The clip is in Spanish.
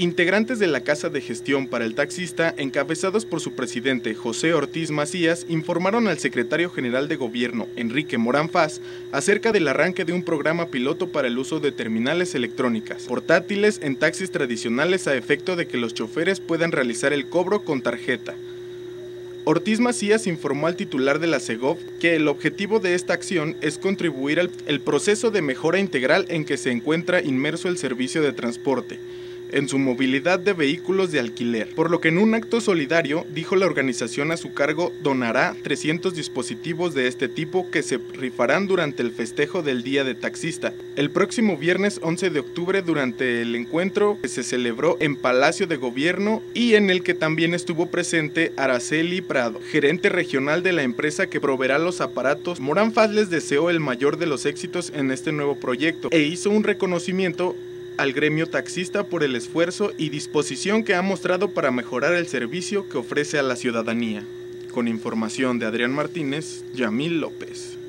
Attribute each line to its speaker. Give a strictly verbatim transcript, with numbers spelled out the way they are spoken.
Speaker 1: Integrantes de la Casa de Gestión para el Taxista, encabezados por su presidente José Ortiz Macías, informaron al secretario general de Gobierno, Enrique Morán Faz, acerca del arranque de un programa piloto para el uso de terminales electrónicas, portátiles en taxis tradicionales a efecto de que los choferes puedan realizar el cobro con tarjeta. Ortiz Macías informó al titular de la Segov que el objetivo de esta acción es contribuir al el proceso de mejora integral en que se encuentra inmerso el servicio de transporte, en su movilidad de vehículos de alquiler, por lo que en un acto solidario, dijo la organización a su cargo, donará trescientos dispositivos de este tipo que se rifarán durante el festejo del Día de Taxista, el próximo viernes once de octubre durante el encuentro que se celebró en Palacio de Gobierno y en el que también estuvo presente Araceli Prado, gerente regional de la empresa que proveerá los aparatos. Morán Faz les deseó el mayor de los éxitos en este nuevo proyecto e hizo un reconocimiento al gremio taxista por el esfuerzo y disposición que ha mostrado para mejorar el servicio que ofrece a la ciudadanía. Con información de Adrián Martínez, Yamil López.